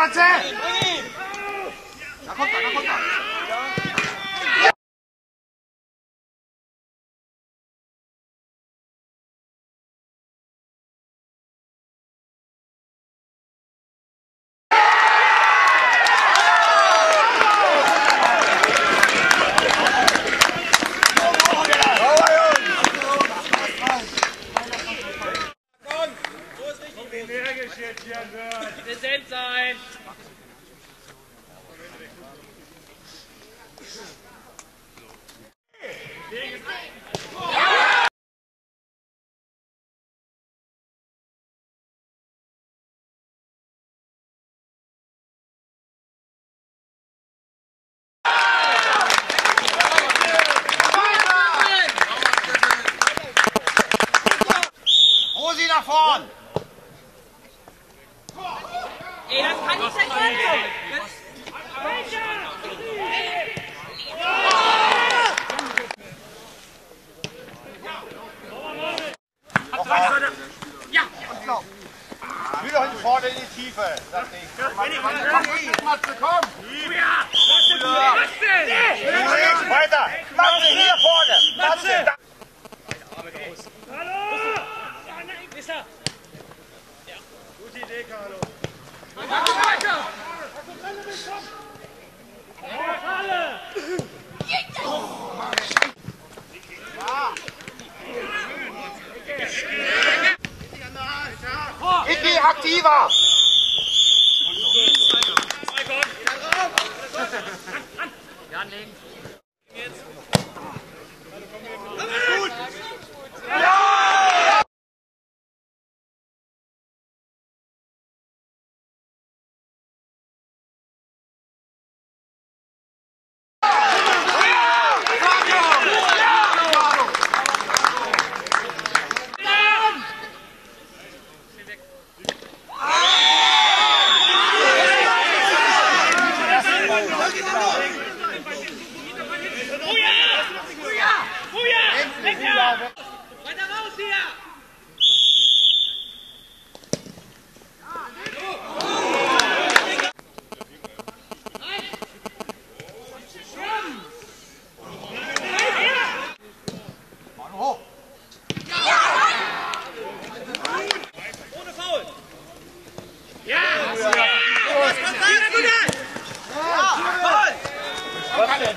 Matze! Da kommt er, da kommt er! Präsent sein! Rosi nach vorn! Ey, das kann nicht sein Ernst! Ja! Will doch hin vorne in die Tiefe, das Ding. Matze, komm! Ja! Weiter! Matze, hier vorne! Matze! Hallo! Ist er? Ja. Gute Idee, Carlo. Weiter! Iki, aktiver! Jan, links. Jetzt. Weiter raus hier! Ohne Foul! Ja! Was denn?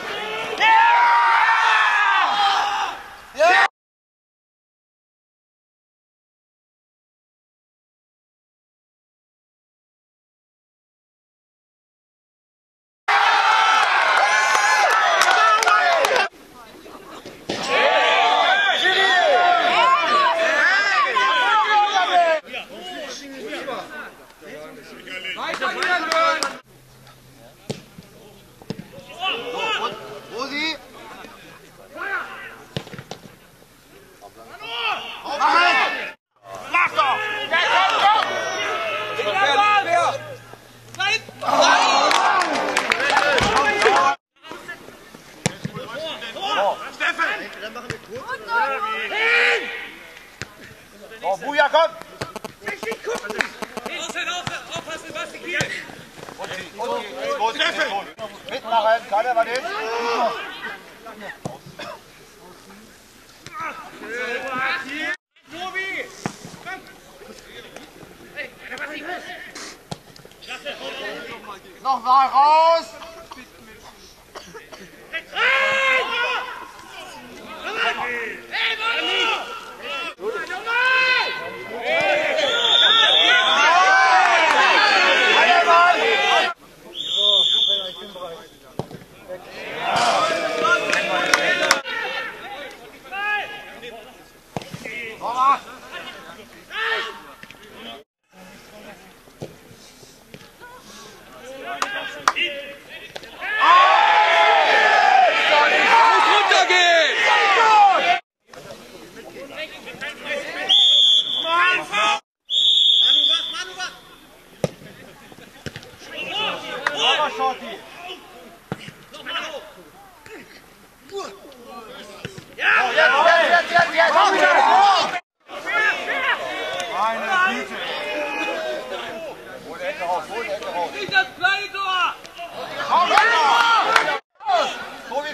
Rosi! Mach doch! Ja, komm! Oh, Buja, komm! Aufpassen, was ich hier! Mitmachen, kann er mal den? Tobi! Komm! Hey, was ich muss! Noch mal raus! Hey, Mann!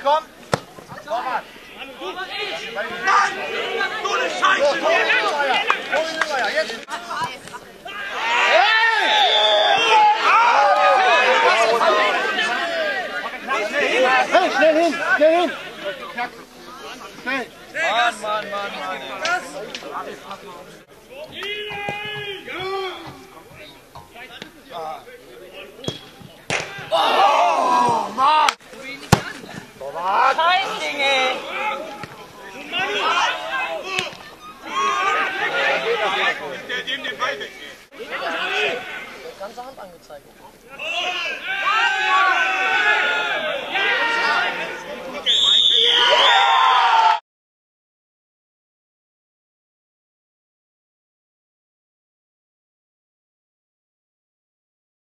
komm! Torwart! Mann! Du eine Scheiße! Jetzt! Hey, schnell hin! Schnell hin! Schnell! Mann! Oh, Mann! Scheißdinge! Der dem den Ball weggeht. Ganze Hand angezeigt.